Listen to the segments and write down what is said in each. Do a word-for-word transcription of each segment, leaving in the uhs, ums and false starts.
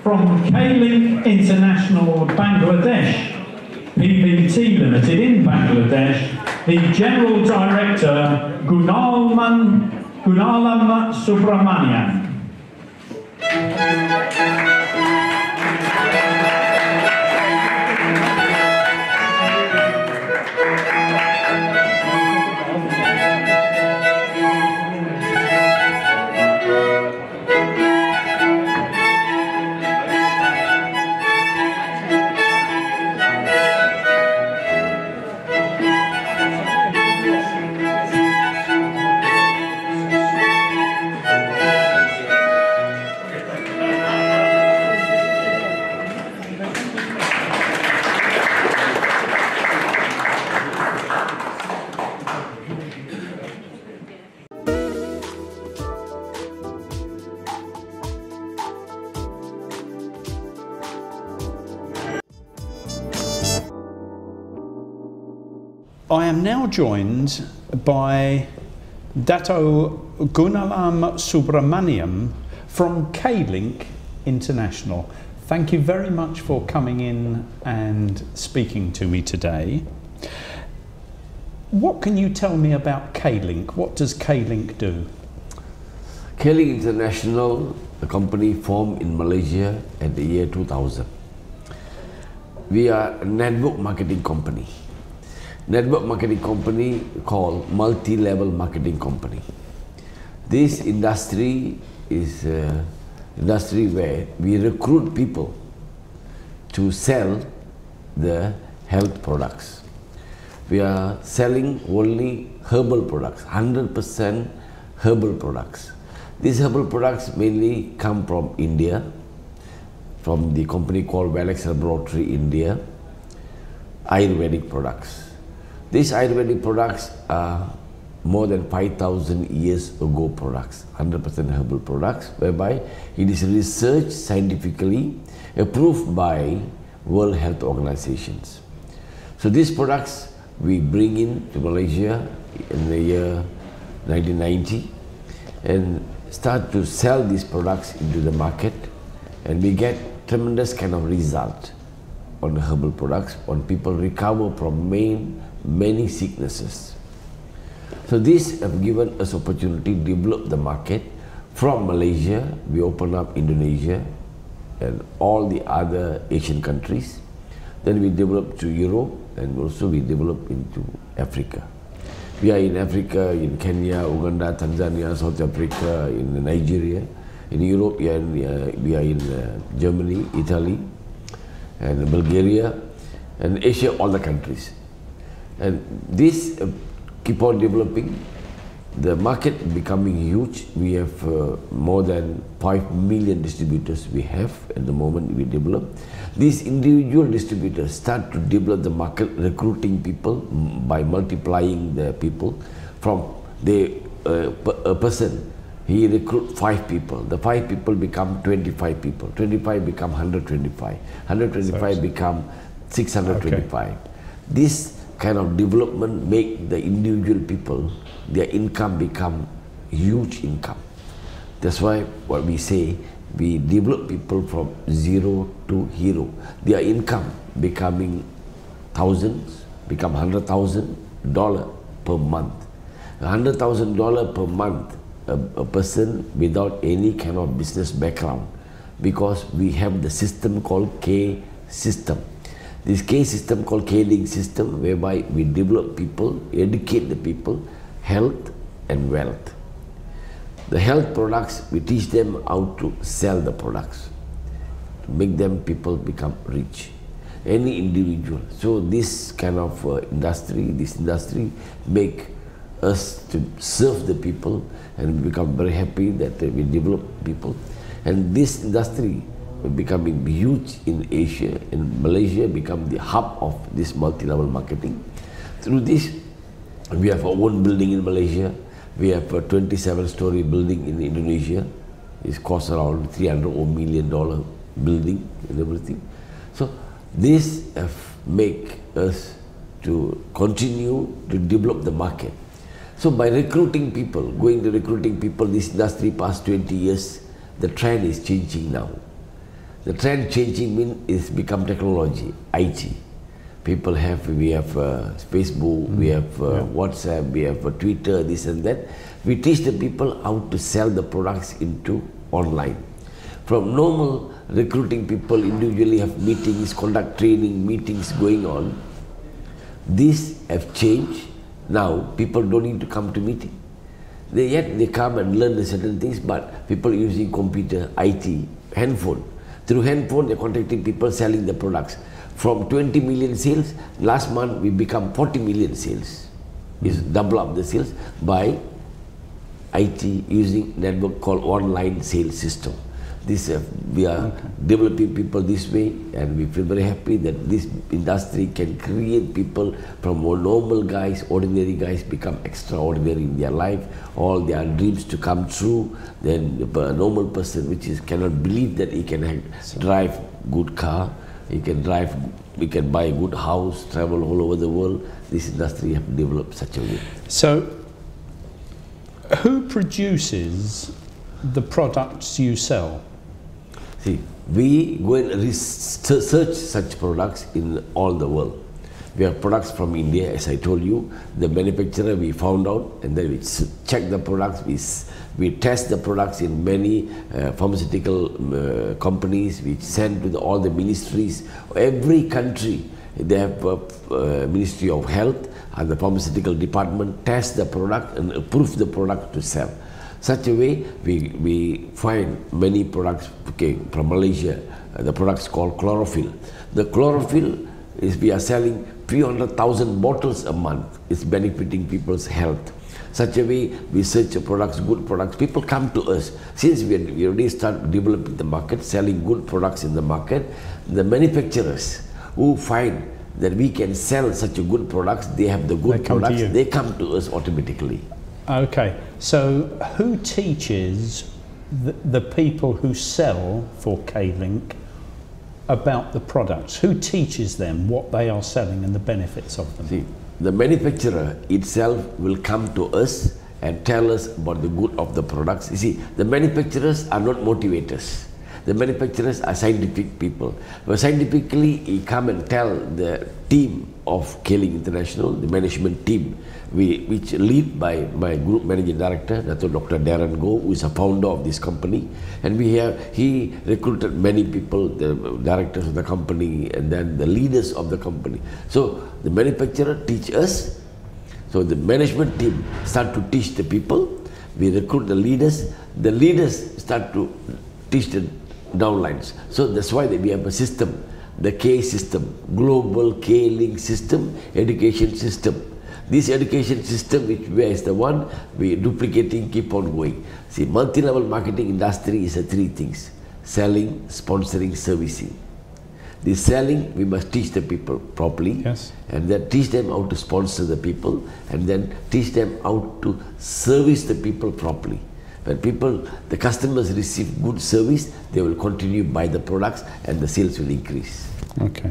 from K-Link International Bangladesh, P B T Limited in Bangladesh, the General Director, Gunalman, Gunalam Subramanian. I am now joined by Dato Gunalam Subramaniam from K-Link International. Thank you very much for coming in and speaking to me today. What can you tell me about K-Link? What does K-Link do? K-Link International, a company formed in Malaysia at the year two thousand. We are a network marketing company. Network marketing company called multi-level marketing company. This industry is an industry where we recruit people to sell the health products. We are selling only herbal products, one hundred percent herbal products. These herbal products mainly come from India, from the company called Valex Laboratory India, Ayurvedic products. These Ayurvedic products are more than five thousand years ago products, one hundred percent herbal products, whereby it is researched scientifically, approved by World Health Organizations. So these products we bring in to Malaysia in the year nineteen ninety and start to sell these products into the market, and we get tremendous kind of result on the herbal products, on people recover from main many sicknesses. So this have given us opportunity to develop the market. From Malaysia, we open up Indonesia and all the other Asian countries. Then we develop to Europe, and also we develop into Africa. We are in Africa, in Kenya, Uganda, Tanzania, South Africa, in Nigeria. In Europe, we are in, uh, we are in uh, Germany, Italy, and Bulgaria, and Asia, all the countries. And this uh, keep on developing. The market becoming huge. We have uh, more than five million distributors we have at the moment we develop. These individual distributors start to develop the market, recruiting people by multiplying the people. From the uh, a person, he recruit five people. The five people become twenty-five people. twenty-five become one hundred twenty-five. one hundred twenty-five become six hundred twenty-five. Okay. This kind of development make the individual people, their income become huge income. That's why what we say, we develop people from zero to hero. Their income becoming thousands, become one hundred thousand dollars per month. one hundred thousand dollars per month, a, a person without any kind of business background, because we have the system called K system. This K system called K-Link system, whereby we develop people, educate the people, health and wealth. The health products, we teach them how to sell the products, to make them people become rich. Any individual. So this kind of uh, industry, this industry make us to serve the people, and we become very happy that uh, we develop people. And this industry becoming huge in Asia, and Malaysia become the hub of this multi-level marketing. Through this, we have our own building in Malaysia. We have a twenty-seven story building in Indonesia. It costs around three hundred million dollar building and everything. So this have make us to continue to develop the market. So by recruiting people, going to recruiting people, this industry past twenty years, the trend is changing now. the trend changing mean is become technology, I T. People have, we have uh, Facebook, mm. we have uh, yeah. WhatsApp, we have uh, Twitter, this and that. We teach the people how to sell the products into online. From normal recruiting people individually have meetings, conduct training, meetings going on. These have changed. Now people don't need to come to meeting. They yet they come and learn the certain things, but people using computer, I T, handphone. Through handphone, they're contacting people selling the products. From twenty million sales, last month we become forty million sales. It's double up the sales by I T using network called online sales system. This uh, we are okay. developing people this way, and we feel very happy that this industry can create people from normal guys, ordinary guys, become extraordinary in their life, all their dreams to come true. Then a normal person which is cannot believe that he can have, drive good car, he can drive, he can buy a good house, travel all over the world. This industry have developed such a way. So, who produces the products you sell? See, we go and research such products in all the world. We have products from India, as I told you. The manufacturer we found out, and then we check the products. We we test the products in many uh, pharmaceutical uh, companies. We send to the, all the ministries. Every country they have a uh, Ministry of Health and the pharmaceutical department test the product and approve the product to sell. Such a way, we, we find many products okay, from Malaysia, uh, the products called chlorophyll. The chlorophyll is we are selling three hundred thousand bottles a month. It's benefiting people's health. Such a way, we search the products, good products. People come to us. Since we, we already start developing the market, selling good products in the market, the manufacturers who find that we can sell such a good products, they have the good they products, they come to us automatically. Okay, so who teaches the, the people who sell for K-Link about the products? Who teaches them what they are selling and the benefits of them? See, the manufacturer itself will come to us and tell us about the good of the products. You see, the manufacturers are not motivators. The manufacturers are scientific people. But scientifically, he come and tell the team of K-Link International, the management team, we, which lead by my group managing director, Doctor Darren Goh, who is a founder of this company. And we have, he recruited many people, the directors of the company, and then the leaders of the company. So the manufacturer teach us. So the management team start to teach the people. We recruit the leaders. The leaders start to teach the downlines. So that's why we have a system, the K system, global K-Link system, education system. This education system, which where is the one we duplicating, keep on going. See, multi-level marketing industry is a three things: selling, sponsoring, servicing. The selling, we must teach the people properly, yes, and then teach them how to sponsor the people, and then teach them how to service the people properly. When people, the customers receive good service, they will continue to buy the products and the sales will increase. Okay.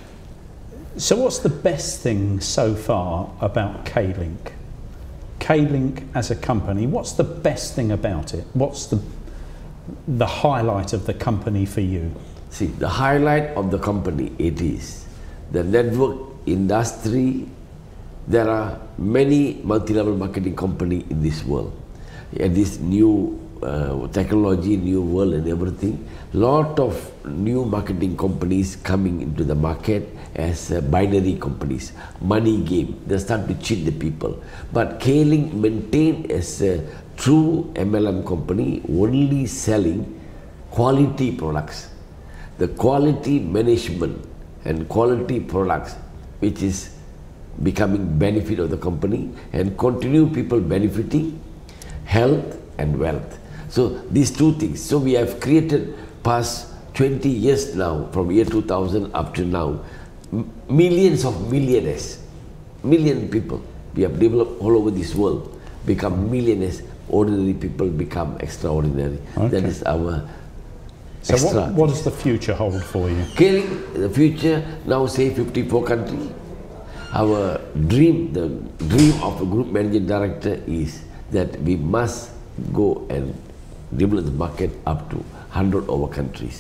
So what's the best thing so far about K-Link? K-Link as a company, what's the best thing about it? What's the, the highlight of the company for you? See, the highlight of the company, it is the network industry. There are many multi-level marketing companies in this world. And this new uh, technology, new world and everything, lot of new marketing companies coming into the market as uh, binary companies, money game. They start to cheat the people. But K-Link maintained as a true M L M company, only selling quality products. The quality management and quality products, which is becoming benefit of the company and continue people benefiting, health and wealth. So these two things. So we have created past twenty years now, from year two thousand up to now, millions of millionaires, million people we have developed all over this world, become millionaires. Ordinary people become extraordinary. Okay. That is our So extra. what, what does the future hold for you? K-Link, the future, now say fifty-four countries. Our dream, the dream of a group managing director is that we must go and develop the market up to one hundred over countries.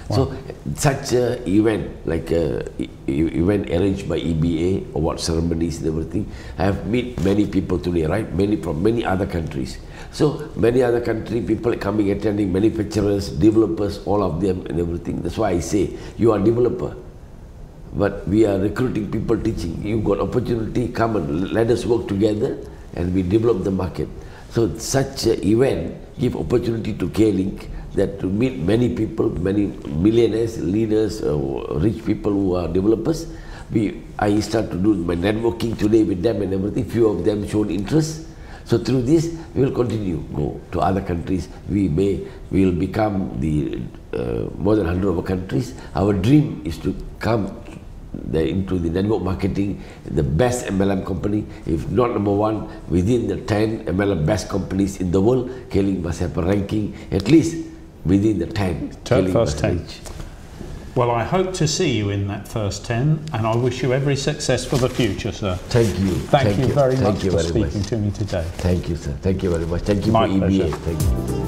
Wow. So such a event, like a e- e- event arranged by E B A, award ceremonies and everything, I have met many people today, right? Many from many other countries. So many other country people coming, attending, manufacturers, developers, all of them and everything. That's why I say you are developer, but we are recruiting people, teaching. You got opportunity, come and let us work together, and we develop the market. So such an event give opportunity to K-Link that to meet many people, many millionaires, leaders, uh, rich people who are developers. We, I start to do my networking today with them and everything. Few of them showed interest. So through this, we will continue go to other countries. We may, we will become the uh, more than one hundred of countries. Our dream is to come the, into the network marketing, the best M L M company, if not number one, within the ten M L M best companies in the world. K-Link must have a ranking at least within the ten. Top first ten. Well, I hope to see you in that first ten, and I wish you every success for the future, sir. Thank you. Thank, Thank you you very Thank much you for very speaking much. to me today. Thank you, sir. Thank you very much. Thank you My for E B A. pleasure. Thank you.